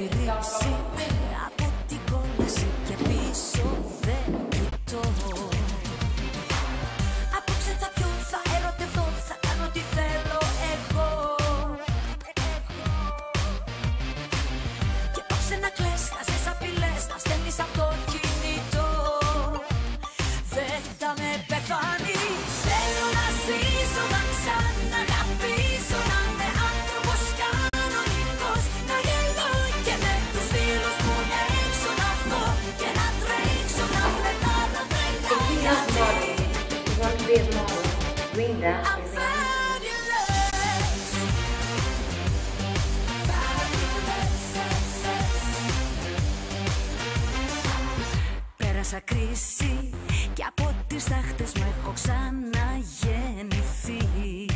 σφυρίξει από την κόλαση και πίσω δεν κοιτώ. Απόψε θα πιω, θα ερωτευτώ, θα κάνω τι θέλω εγώ. Και απόψε να κλαις, να ζεις απειλές, να στέλνεις από το κινητό. Δεν θα με πεθάνεις. Θέλω να ζήσω, να ξαναγαπήσω, να είμαι άνθρωπος κανονικός, να γελώ και με τους φίλους μου έξω να βγω και να τρέξω, να πετάρω τρελιά. I'm fabulous. Πέρασα κρίση και από τις τάχτες μου έχω ξαναγεννηθεί.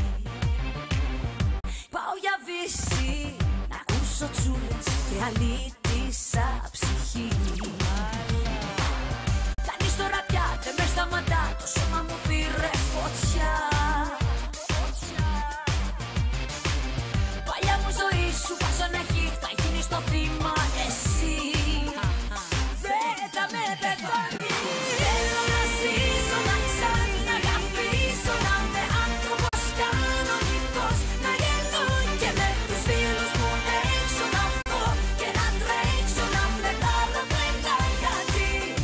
Πάω για βύση, να ακούσω τσούλες και αλήτησα ψυχή. Κανείς τώρα πια δεν με σταματά, το σώμα μου πήρε φωτιά. Παλιά μου ζωή σου πάσω να έχει, θα γίνεις το θύμα εσύ. Δεν θα με πεθάνεις. Θέλω να ζήσω, να ξαναγαπήσω, να είμαι άνθρωπος κανονικός, να γελώ και με τους φίλους μου έξω να βγω και να τρέξω, να πετάρω τρελά γιατί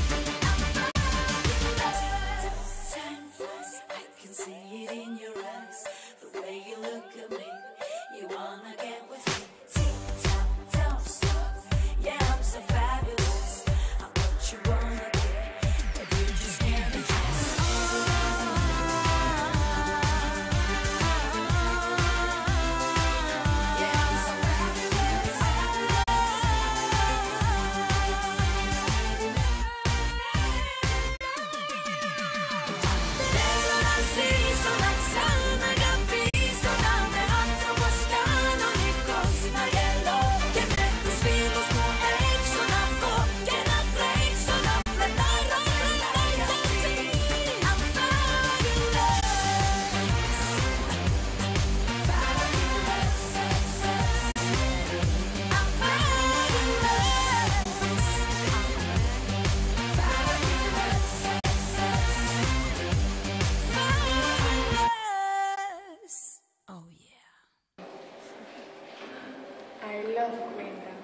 I can see it in your eyes, the way you look at me, you wanna get with me. Tick-tock, don't stop, yeah I'm so fabulous, I'm what you wanna get, but you just can't adjust. Yeah I'm so fabulous. Θέλω να ζήσω, να ξαναγαπήσω, να είμαι άνθρωπος κανονικός, να γελώ και με τους φίλους μου έξω να βγω και να τρέξω, να πετάρω τρελά γιατί I'm fabulous. I'm fabulous. Oh yeah. I love Green Day.